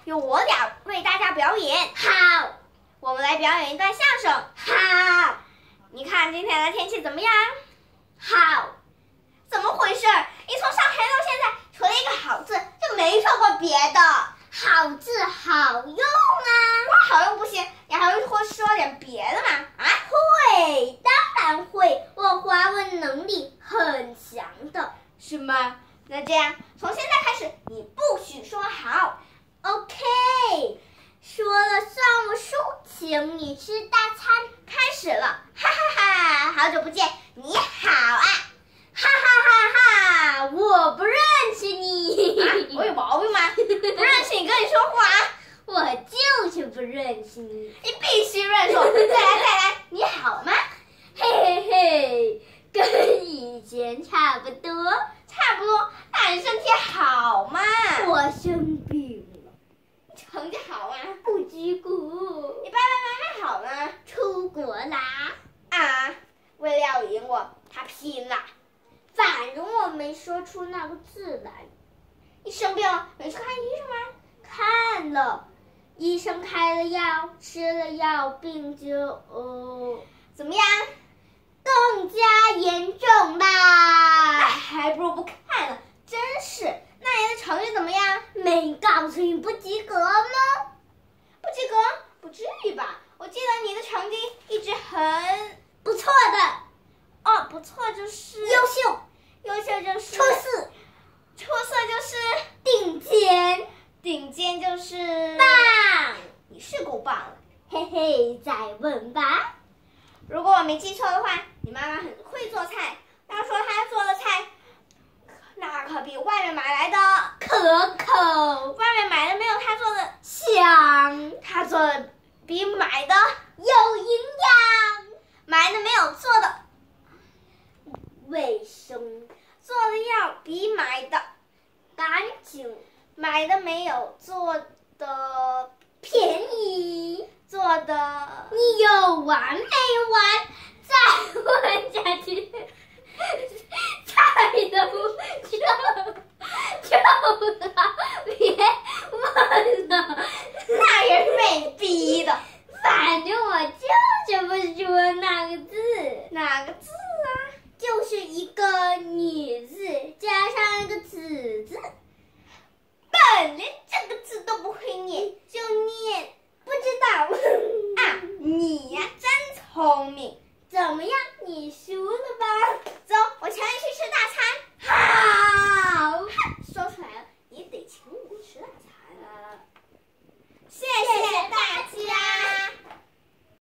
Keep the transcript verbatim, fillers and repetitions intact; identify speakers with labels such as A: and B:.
A: 由我俩为大家表演。
B: 好，
A: 我们来表演一段相声。
B: 好，
A: 你看今天的天气怎么样？
B: 好。
A: 怎么回事？你从上台到现在，除了一个好字，就没说过别的。
B: 好字好用啊！
A: 光好用不行，你还会会说点别的吗？啊，
B: 会，当然会，我华文能力很强的。
A: 是吗？那这样，从现在开始，你不许说好。
B: OK， 说了算我输，请你吃大餐。
A: 开始了，哈哈哈！好久不见，你好啊！
B: 哈哈哈哈！我不认识你。
A: 啊，我有毛病吗？不认识你跟你说话，
B: 我就是不认识你。
A: 你必须认识我。再来再来，你好吗？
B: 嘿嘿嘿，跟以前差不多。
A: 差不多。那你身体好吗？
B: 我生病了。
A: 成绩好吗？
B: 不及格。
A: 你爸爸妈妈好吗？
B: 出国啦。
A: 啊，为了要赢我，他拼了。
B: 反正我没说出那个字来。
A: 你生病了，没去看医生吗？
B: 看了，医生开了药，吃了药，病就呃
A: 怎么样？
B: 更加严重啦！
A: 还不如不看了，真是。那你的成绩怎么样？
B: 没告诉你不及格吗？
A: 不及格？不至于吧？我记得你的成绩一直很
B: 不错的。
A: 哦，不错就是
B: 优秀，
A: 优秀就是
B: 出色，
A: 出色就是
B: 顶尖，
A: 顶尖就是
B: 棒。
A: 你是够棒了，
B: 嘿嘿，再问吧。
A: 如果我没记错的话，你妈妈很会做菜。她说她做的菜，那可比外面买来的
B: 可口，
A: 外面买的没有她做的
B: 香，
A: 她做的比买的
B: 有营养，
A: 买的没有做的
B: 卫生，
A: 做的要比买的
B: 干净，
A: 买的没有做的
B: 便宜，
A: 做的
B: 你有完没完？再问下去。